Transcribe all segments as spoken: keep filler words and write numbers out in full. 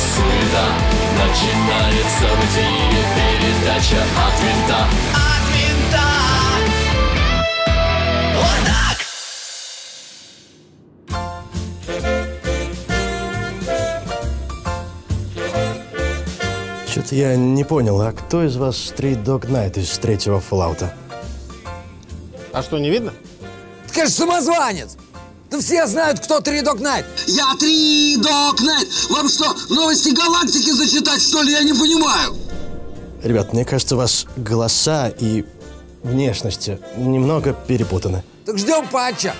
суета. Начинается бытие, передача от винта. От винта. Вот так. Что-то я не понял, а кто из вас Street Dog Night из третьего Fallout? А что, не видно? Ты, конечно, самозванец! Да все знают, кто Три Дог Найт! Я Три Дог Найт! Вам что, новости галактики зачитать, что ли? Я не понимаю! Ребят, мне кажется, у вас голоса и внешности немного перепутаны. Так ждем патча!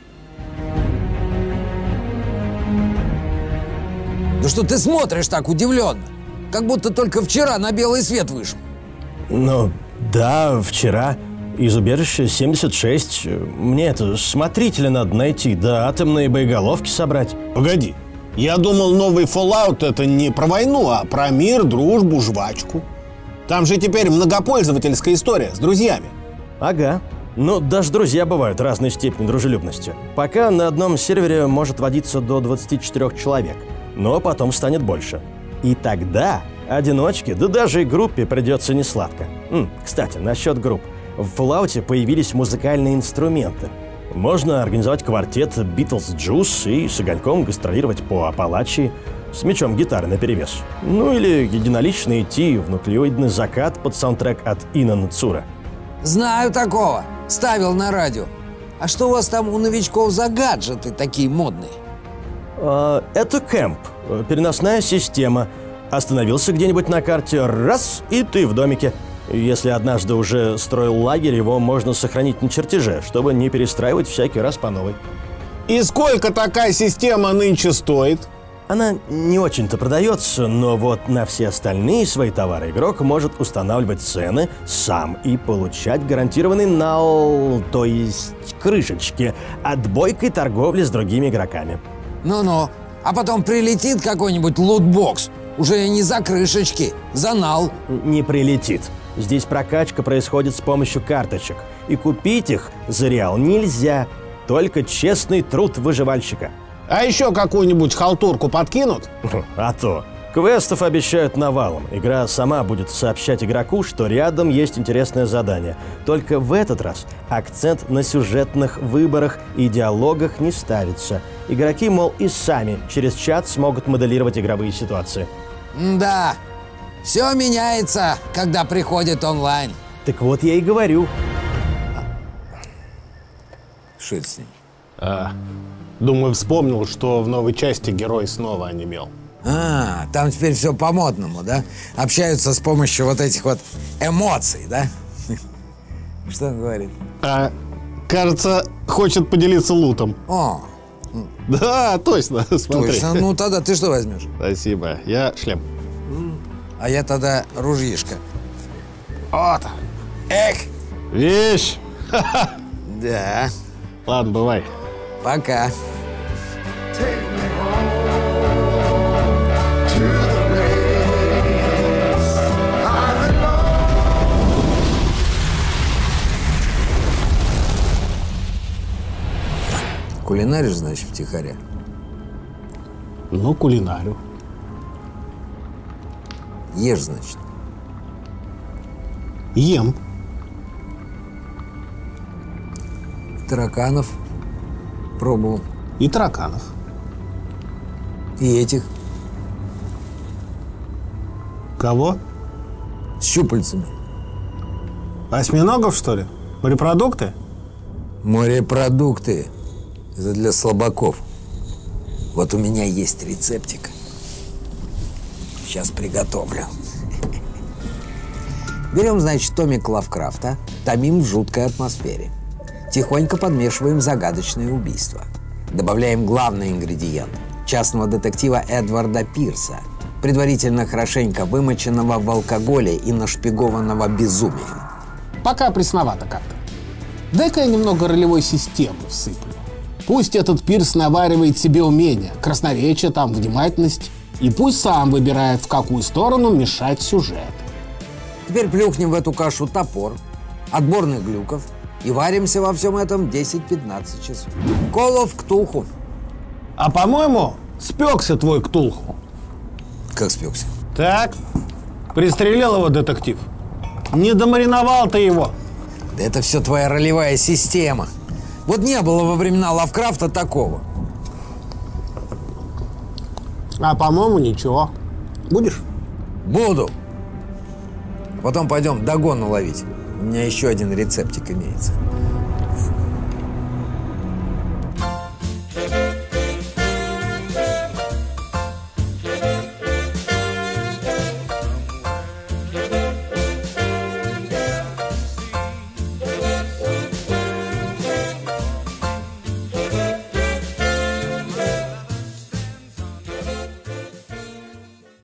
Да что ты смотришь так удивленно? Как будто только вчера на белый свет вышел. Ну, да, вчера. Из убежища семьдесят шесть. Мне это, смотрителя надо найти, да атомные боеголовки собрать. Погоди, я думал, новый Fallout это не про войну, а про мир, дружбу, жвачку. Там же теперь многопользовательская история с друзьями. Ага. Ну, даже друзья бывают разной степени дружелюбности. Пока на одном сервере может водиться до двадцати четырёх человек, но потом станет больше. И тогда одиночке, да даже и группе придется несладко. М, кстати, насчет групп. В Fallout появились музыкальные инструменты. Можно организовать квартет Beatles Juice и с огоньком гастролировать по Апалачии с мячом гитары наперевес. Ну или единолично идти в нуклеоидный закат под саундтрек от Ина Нацура. Знаю такого. Ставил на радио. А что у вас там у новичков за гаджеты такие модные? А, это кэмп. Переносная система. Остановился где-нибудь на карте, раз, и ты в домике. Если однажды уже строил лагерь, его можно сохранить на чертеже, чтобы не перестраивать всякий раз по новой. И сколько такая система нынче стоит? Она не очень-то продается, но вот на все остальные свои товары игрок может устанавливать цены сам и получать гарантированный нал, то есть крышечки, от бойкой торговли с другими игроками. Ну-ну, а потом прилетит какой-нибудь лутбокс, уже не за крышечки, за нал. Не прилетит. Здесь прокачка происходит с помощью карточек, и купить их за реал нельзя, только честный труд выживальщика. А еще какую-нибудь халтурку подкинут? А то. Квестов обещают навалом. Игра сама будет сообщать игроку, что рядом есть интересное задание. Только в этот раз акцент на сюжетных выборах и диалогах не ставится. Игроки, мол, и сами через чат смогут моделировать игровые ситуации. Да, все меняется, когда приходит онлайн. Так вот я и говорю. Что это с ним? А, думаю, вспомнил, что в новой части герой снова онемел. А, там теперь все по-модному, да? Общаются с помощью вот этих вот эмоций, да? Что он говорит? А, кажется, хочет поделиться лутом. О, да, точно, смотри. точно. Ну тогда ты что возьмешь? Спасибо, я шлем. А я тогда ружьишко. Вот. Эх! Вещь. Да. Ладно, бывай. Пока. Кулинаришь, значит, втихаря? Ну, кулинарю. Ешь, значит. Ем. Тараканов пробовал. И тараканов. И этих Кого? с щупальцами. Осьминогов, что ли? Морепродукты? Морепродукты. Это для слабаков. Вот у меня есть рецептик. Сейчас приготовлю. Берем, значит, томик Лавкрафта, томим в жуткой атмосфере. Тихонько подмешиваем загадочное убийство. Добавляем главный ингредиент – частного детектива Эдварда Пирса, предварительно хорошенько вымоченного в алкоголе и нашпигованного безумием. Пока пресновато как-то. Дай-ка я немного ролевой системы всыплю. Пусть этот Пирс наваривает себе умения, красноречие, там, внимательность, и пусть сам выбирает, в какую сторону мешать сюжет. Теперь плюхнем в эту кашу топор, отборных глюков и варимся во всем этом десять-пятнадцать часов. Call of Cthulhu. А по-моему, спекся твой Ктулху. Как спекся? Так, пристрелил его детектив. Не домариновал ты его. Да это все твоя ролевая система. Вот не было во времена Лавкрафта такого. А по-моему, ничего. Будешь? Буду. Потом пойдем догону ловить. У меня еще один рецептик имеется.